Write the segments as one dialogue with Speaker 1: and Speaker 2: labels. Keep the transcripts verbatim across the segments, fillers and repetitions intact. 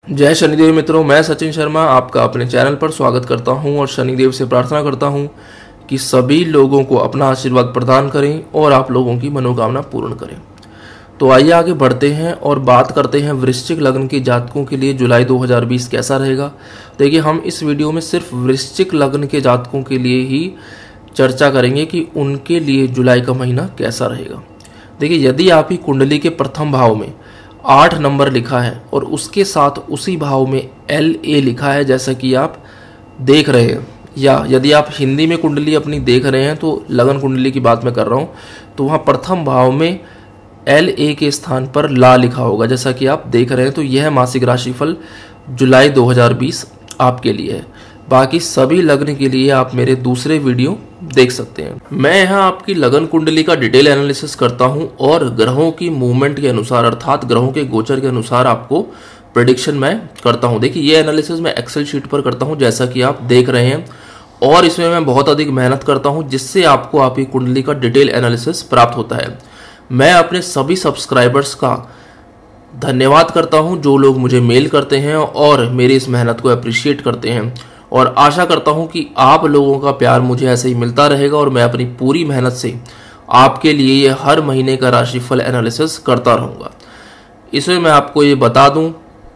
Speaker 1: जय शनिदेव मित्रों, मैं सचिन शर्मा आपका अपने चैनल पर स्वागत करता हूं और शनिदेव से प्रार्थना करता हूं कि सभी लोगों को अपना आशीर्वाद प्रदान करें और आप लोगों की मनोकामना पूर्ण करें। तो आइए आगे बढ़ते हैं और बात करते हैं वृश्चिक लग्न के जातकों के लिए जुलाई दो हज़ार बीस कैसा रहेगा। देखिए, हम इस वीडियो में सिर्फ वृश्चिक लग्न के जातकों के लिए ही चर्चा करेंगे कि उनके लिए जुलाई का महीना कैसा रहेगा। देखिए, यदि आप ही कुंडली के प्रथम भाव में आठ नंबर लिखा है और उसके साथ उसी भाव में एल ए लिखा है, जैसा कि आप देख रहे हैं, या यदि आप हिंदी में कुंडली अपनी देख रहे हैं तो लगन कुंडली की बात मैं कर रहा हूं, तो वहां प्रथम भाव में एल ए के स्थान पर ला लिखा होगा, जैसा कि आप देख रहे हैं। तो यह मासिक राशिफल जुलाई दो हज़ार बीस आपके लिए है। बाकी सभी लग्न के लिए आप मेरे दूसरे वीडियो देख सकते हैं। मैं यहाँ आपकी लगन कुंडली का डिटेल एनालिसिस करता हूँ और ग्रहों की मूवमेंट के अनुसार, अर्थात ग्रहों के गोचर के अनुसार आपको प्रेडिक्शन मैं करता हूँ। देखिए, ये एनालिसिस मैं एक्सेल शीट पर करता हूँ, जैसा कि आप देख रहे हैं, और इसमें मैं बहुत अधिक मेहनत करता हूँ, जिससे आपको आपकी कुंडली का डिटेल एनालिसिस प्राप्त होता है। मैं अपने सभी सब्सक्राइबर्स का धन्यवाद करता हूँ जो लोग मुझे मेल करते हैं और मेरी इस मेहनत को अप्रिशिएट करते हैं, और आशा करता हूं कि आप लोगों का प्यार मुझे ऐसे ही मिलता रहेगा और मैं अपनी पूरी मेहनत से आपके लिए ये हर महीने का राशिफल एनालिसिस करता रहूँगा। इसमें मैं आपको ये बता दूं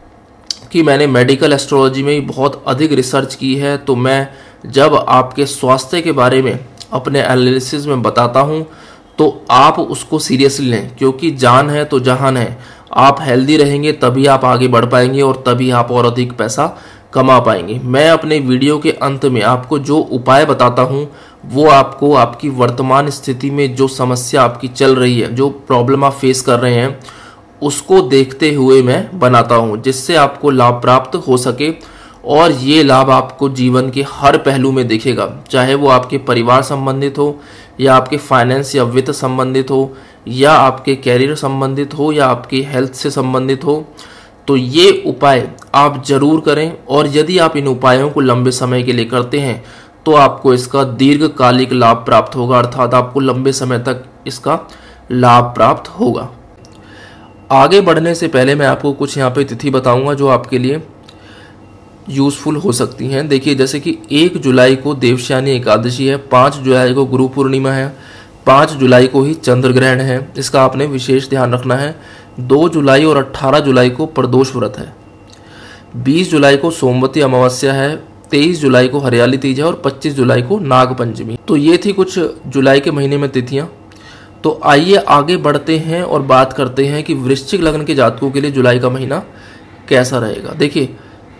Speaker 1: कि मैंने मेडिकल एस्ट्रोलॉजी में बहुत अधिक रिसर्च की है, तो मैं जब आपके स्वास्थ्य के बारे में अपने एनालिसिस में बताता हूं तो आप उसको सीरियसली लें, क्योंकि जान है तो जहान है। आप हेल्दी रहेंगे तभी आप आगे बढ़ पाएंगे और तभी आप और अधिक पैसा कमा पाएंगे। मैं अपने वीडियो के अंत में आपको जो उपाय बताता हूं वो आपको आपकी वर्तमान स्थिति में जो समस्या आपकी चल रही है, जो प्रॉब्लम आप फेस कर रहे हैं, उसको देखते हुए मैं बनाता हूं, जिससे आपको लाभ प्राप्त हो सके। और ये लाभ आपको जीवन के हर पहलू में दिखेगा, चाहे वो आपके परिवार संबंधित हो, या आपके फाइनेंस या वित्त संबंधित हो, या आपके कैरियर संबंधित हो, या आपकी हेल्थ से संबंधित हो। तो ये उपाय आप जरूर करें, और यदि आप इन उपायों को लंबे समय के लिए करते हैं तो आपको इसका दीर्घकालिक लाभ प्राप्त होगा, अर्थात आपको लंबे समय तक इसका लाभ प्राप्त होगा। आगे बढ़ने से पहले मैं आपको कुछ यहाँ पे तिथि बताऊंगा जो आपके लिए यूजफुल हो सकती हैं। देखिए, जैसे कि एक जुलाई को देवशयनी एकादशी है, पाँच जुलाई को गुरु पूर्णिमा है, पाँच जुलाई को ही चंद्र ग्रहण है, इसका आपने विशेष ध्यान रखना है। दो जुलाई और अठारह जुलाई को प्रदोष व्रत है, बीस जुलाई को सोमवती अमावस्या है, तेईस जुलाई को हरियाली तीज है और पच्चीस जुलाई को नाग पंचमी। तो ये थी कुछ जुलाई के महीने में तिथियां। तो आइए आगे बढ़ते हैं और बात करते हैं कि वृश्चिक लग्न के जातकों के लिए जुलाई का महीना कैसा रहेगा। देखिए,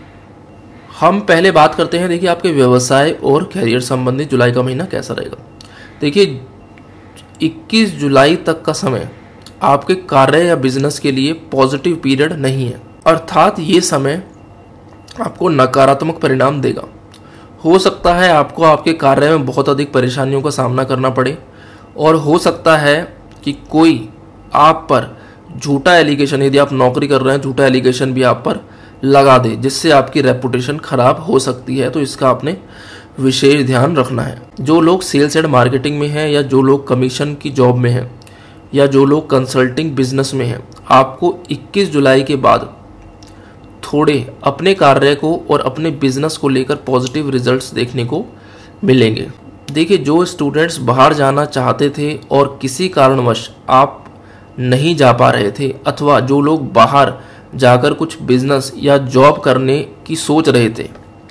Speaker 1: हम पहले बात करते हैं, देखिए आपके व्यवसाय और कैरियर संबंधित जुलाई का महीना कैसा रहेगा। देखिए, इक्कीस जुलाई तक का समय आपके कार्य या बिजनेस के लिए पॉजिटिव पीरियड नहीं है, अर्थात ये समय आपको नकारात्मक परिणाम देगा। हो सकता है आपको आपके कार्य में बहुत अधिक परेशानियों का सामना करना पड़े, और हो सकता है कि कोई आप पर झूठा एलिगेशन, यदि आप नौकरी कर रहे हैं, झूठा एलिगेशन भी आप पर लगा दे, जिससे आपकी रेपुटेशन खराब हो सकती है। तो इसका आपने विशेष ध्यान रखना है। जो लोग सेल्स एंड मार्केटिंग में हैं, या जो लोग कमीशन की जॉब में हैं, या जो लोग कंसल्टिंग बिजनेस में हैं, आपको इक्कीस जुलाई के बाद थोड़े अपने कार्य को और अपने बिजनेस को लेकर पॉजिटिव रिजल्ट्स देखने को मिलेंगे। देखिए, जो स्टूडेंट्स बाहर जाना चाहते थे और किसी कारणवश आप नहीं जा पा रहे थे, अथवा जो लोग बाहर जाकर कुछ बिजनेस या जॉब करने की सोच रहे थे,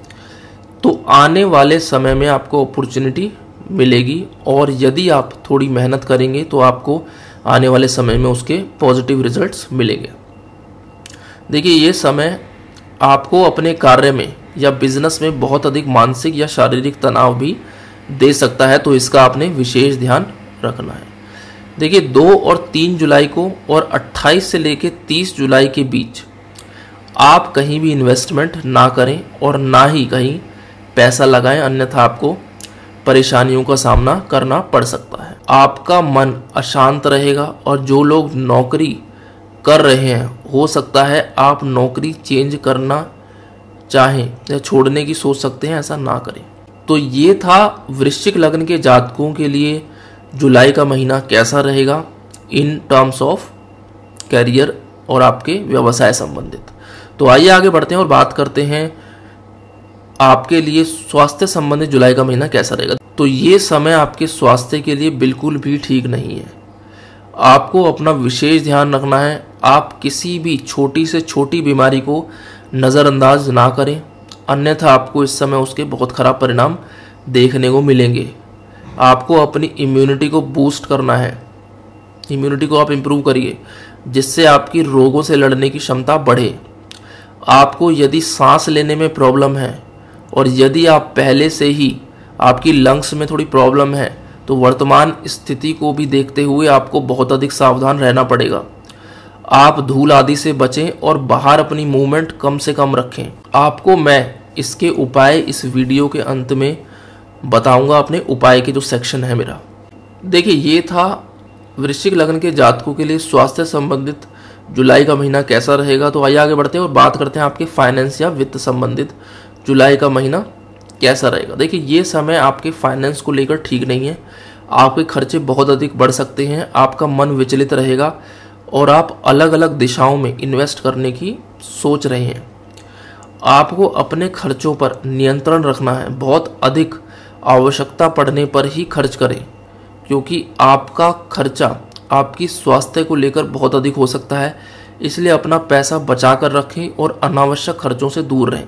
Speaker 1: तो आने वाले समय में आपको अपॉर्चुनिटी मिलेगी, और यदि आप थोड़ी मेहनत करेंगे तो आपको आने वाले समय में उसके पॉजिटिव रिजल्ट्स मिलेंगे। देखिए, ये समय आपको अपने कार्य में या बिजनेस में बहुत अधिक मानसिक या शारीरिक तनाव भी दे सकता है, तो इसका आपने विशेष ध्यान रखना है। देखिए, दो और तीन जुलाई को और अट्ठाईस से लेकर तीस जुलाई के बीच आप कहीं भी इन्वेस्टमेंट ना करें और ना ही कहीं पैसा लगाएं, अन्यथा आपको परेशानियों का सामना करना पड़ सकता है। आपका मन अशांत रहेगा, और जो लोग नौकरी कर रहे हैं, हो सकता है आप नौकरी चेंज करना चाहें या छोड़ने की सोच सकते हैं, ऐसा ना करें। तो ये था वृश्चिक लग्न के जातकों के लिए जुलाई का महीना कैसा रहेगा इन टर्म्स ऑफ कैरियर और आपके व्यवसाय संबंधित। तो आइए आगे बढ़ते हैं और बात करते हैं आपके लिए स्वास्थ्य संबंधित जुलाई का महीना कैसा रहेगा। तो ये समय आपके स्वास्थ्य के लिए बिल्कुल भी ठीक नहीं है। आपको अपना विशेष ध्यान रखना है। आप किसी भी छोटी से छोटी बीमारी को नज़रअंदाज ना करें, अन्यथा आपको इस समय उसके बहुत खराब परिणाम देखने को मिलेंगे। आपको अपनी इम्यूनिटी को बूस्ट करना है। इम्यूनिटी को आप इम्प्रूव करिए, जिससे आपकी रोगों से लड़ने की क्षमता बढ़े। आपको यदि सांस लेने में प्रॉब्लम है और यदि आप पहले से ही आपकी लंग्स में थोड़ी प्रॉब्लम है, तो वर्तमान स्थिति को भी देखते हुए आपको बहुत अधिक सावधान रहना पड़ेगा। आप धूल आदि से बचें और बाहर अपनी मूवमेंट कम से कम रखें। आपको मैं इसके उपाय इस वीडियो के अंत में बताऊंगा, अपने उपाय के जो सेक्शन है मेरा। देखिए, ये था वृश्चिक लग्न के जातकों के लिए स्वास्थ्य संबंधित जुलाई का महीना कैसा रहेगा। तो आइए आगे बढ़ते हैं और बात करते हैं आपके फाइनेंस या वित्त संबंधित जुलाई का महीना कैसा रहेगा। देखिए, ये समय आपके फाइनेंस को लेकर ठीक नहीं है। आपके खर्चे बहुत अधिक बढ़ सकते हैं, आपका मन विचलित रहेगा और आप अलग अलग दिशाओं में इन्वेस्ट करने की सोच रहे हैं। आपको अपने खर्चों पर नियंत्रण रखना है। बहुत अधिक आवश्यकता पड़ने पर ही खर्च करें, क्योंकि आपका खर्चा आपकी स्वास्थ्य को लेकर बहुत अधिक हो सकता है। इसलिए अपना पैसा बचा कर रखें और अनावश्यक खर्चों से दूर रहें।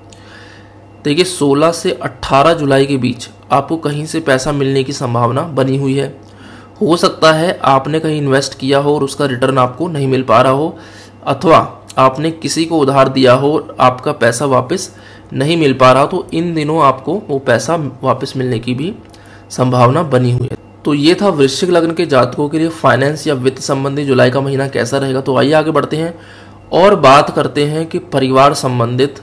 Speaker 1: देखिए, सोलह से अठारह जुलाई के बीच आपको कहीं से पैसा मिलने की संभावना बनी हुई है। हो सकता है आपने कहीं इन्वेस्ट किया हो और उसका रिटर्न आपको नहीं मिल पा रहा हो, अथवा आपने किसी को उधार दिया हो और आपका पैसा वापस नहीं मिल पा रहा, तो इन दिनों आपको वो पैसा वापस मिलने की भी संभावना बनी हुई है। तो ये था वृश्चिक लग्न के जातकों के लिए फाइनेंस या वित्त संबंधी जुलाई का महीना कैसा रहेगा। तो आइए आगे बढ़ते हैं और बात करते हैं कि परिवार संबंधित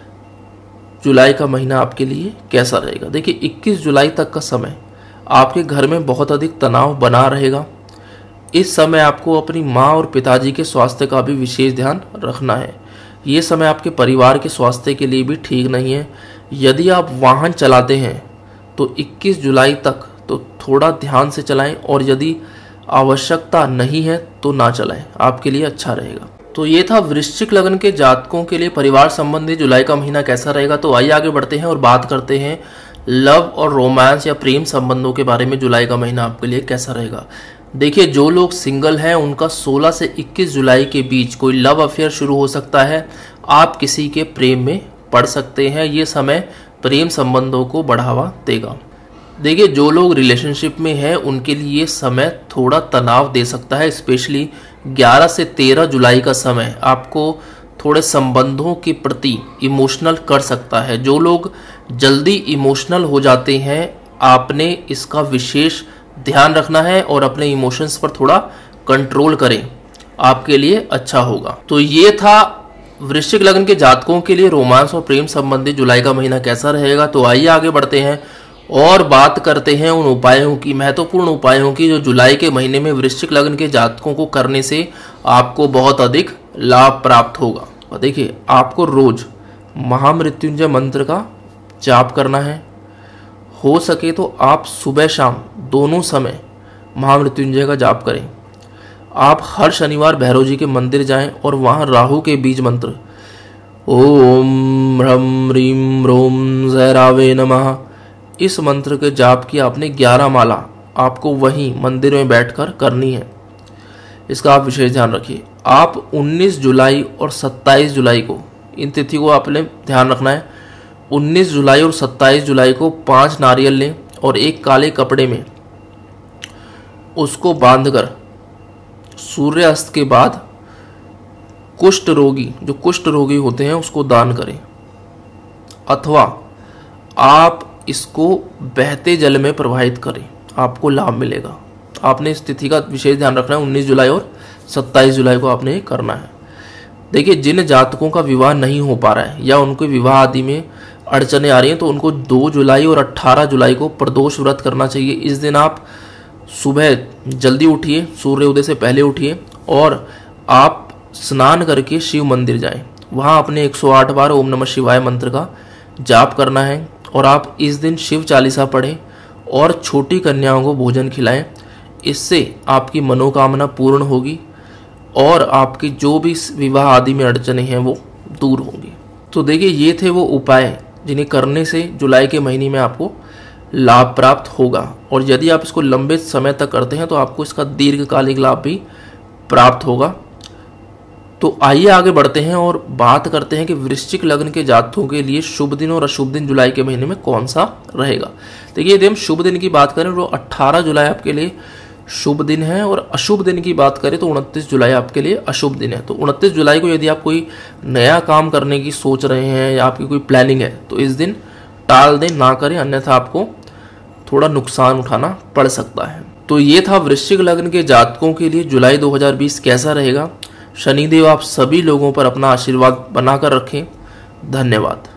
Speaker 1: जुलाई का महीना आपके लिए कैसा रहेगा। देखिए, इक्कीस जुलाई तक का समय आपके घर में बहुत अधिक तनाव बना रहेगा। इस समय आपको अपनी माँ और पिताजी के स्वास्थ्य का भी विशेष ध्यान रखना है। ये समय आपके परिवार के स्वास्थ्य के लिए भी ठीक नहीं है। यदि आप वाहन चलाते हैं तो इक्कीस जुलाई तक तो थोड़ा ध्यान से चलाएं, और यदि आवश्यकता नहीं है तो ना चलाएं, आपके लिए अच्छा रहेगा। तो ये था वृश्चिक लग्न के जातकों के लिए परिवार संबंधी जुलाई का महीना कैसा रहेगा। तो आइए आगे बढ़ते हैं और बात करते हैं लव और रोमांस या प्रेम संबंधों के बारे में जुलाई का महीना आपके लिए कैसा रहेगा। देखिए, जो लोग सिंगल हैं उनका सोलह से इक्कीस जुलाई के बीच कोई लव अफेयर शुरू हो सकता है। आप किसी के प्रेम में पड़ सकते हैं। ये समय प्रेम संबंधों को बढ़ावा देगा। देखिए, जो लोग रिलेशनशिप में हैं उनके लिए समय थोड़ा तनाव दे सकता है। स्पेशली ग्यारह से तेरह जुलाई का समय आपको थोड़े संबंधों के प्रति इमोशनल कर सकता है। जो लोग जल्दी इमोशनल हो जाते हैं, आपने इसका विशेष ध्यान रखना है और अपने इमोशंस पर थोड़ा कंट्रोल करें, आपके लिए अच्छा होगा। तो ये था वृश्चिक लग्न के जातकों के लिए रोमांस और प्रेम संबंधी जुलाई का महीना कैसा रहेगा। तो आइए आगे बढ़ते हैं और बात करते हैं उन उपायों की, महत्वपूर्ण उपायों की, जो जुलाई के महीने में वृश्चिक लग्न के जातकों को करने से आपको बहुत अधिक लाभ प्राप्त होगा। और देखिए, आपको रोज महामृत्युंजय मंत्र का जाप करना है। हो सके तो आप सुबह शाम दोनों समय महामृत्युंजय का जाप करें। आप हर शनिवार भैरव जी के मंदिर जाएं और वहां राहु के बीज मंत्र ओम ह्रम ह्रीम रोम जयरावे नमः, इस मंत्र के जाप की आपने ग्यारह माला आपको वहीं मंदिर में बैठकर करनी है। इसका आप विशेष ध्यान रखिए। आप उन्नीस जुलाई और सत्ताईस जुलाई को, इन तिथि को आपने ध्यान रखना है। उन्नीस जुलाई और सत्ताईस जुलाई को पांच नारियल लें और एक काले कपड़े में उसको बांधकर सूर्यास्त के बाद कुष्ठ रोगी, जो कुष्ठ रोगी होते हैं, उसको दान करें। अथवा आप इसको बहते जल में प्रवाहित करें, आपको लाभ मिलेगा। आपने इस तिथि का विशेष ध्यान रखना है। उन्नीस जुलाई और सत्ताईस जुलाई को आपने करना है। देखिए, जिन जातकों का विवाह नहीं हो पा रहा है या उनके विवाह आदि में अड़चने आ रही हैं, तो उनको दो जुलाई और अठारह जुलाई को प्रदोष व्रत करना चाहिए। इस दिन आप सुबह जल्दी उठिए, सूर्य उदय से पहले उठिए और आप स्नान करके शिव मंदिर जाएं। वहाँ अपने एक सौ आठ बार ओम नमः शिवाय मंत्र का जाप करना है और आप इस दिन शिव चालीसा पढ़ें और छोटी कन्याओं को भोजन खिलाएं। इससे आपकी मनोकामना पूर्ण होगी और आपकी जो भी विवाह आदि में अड़चने हैं वो दूर होंगी। तो देखिए ये थे वो उपाय जिन्हें करने से जुलाई के महीने में आपको लाभ प्राप्त होगा, और यदि आप इसको लंबे समय तक करते हैं तो आपको इसका दीर्घकालिक लाभ भी प्राप्त होगा। तो आइए आगे बढ़ते हैं और बात करते हैं कि वृश्चिक लग्न के जातकों के लिए शुभ दिन और अशुभ दिन जुलाई के महीने में कौन सा रहेगा। देखिए यदि हम शुभ दिन की बात करें तो अठारह जुलाई आपके लिए शुभ दिन है, और अशुभ दिन की बात करें तो उनतीस जुलाई आपके लिए अशुभ दिन है। तो उनतीस जुलाई को यदि आप कोई नया काम करने की सोच रहे हैं या आपकी कोई प्लानिंग है तो इस दिन टाल दें, ना करें, अन्यथा आपको थोड़ा नुकसान उठाना पड़ सकता है। तो ये था वृश्चिक लग्न के जातकों के लिए जुलाई दो हज़ार बीस कैसा रहेगा। शनिदेव आप सभी लोगों पर अपना आशीर्वाद बनाकर रखें। धन्यवाद।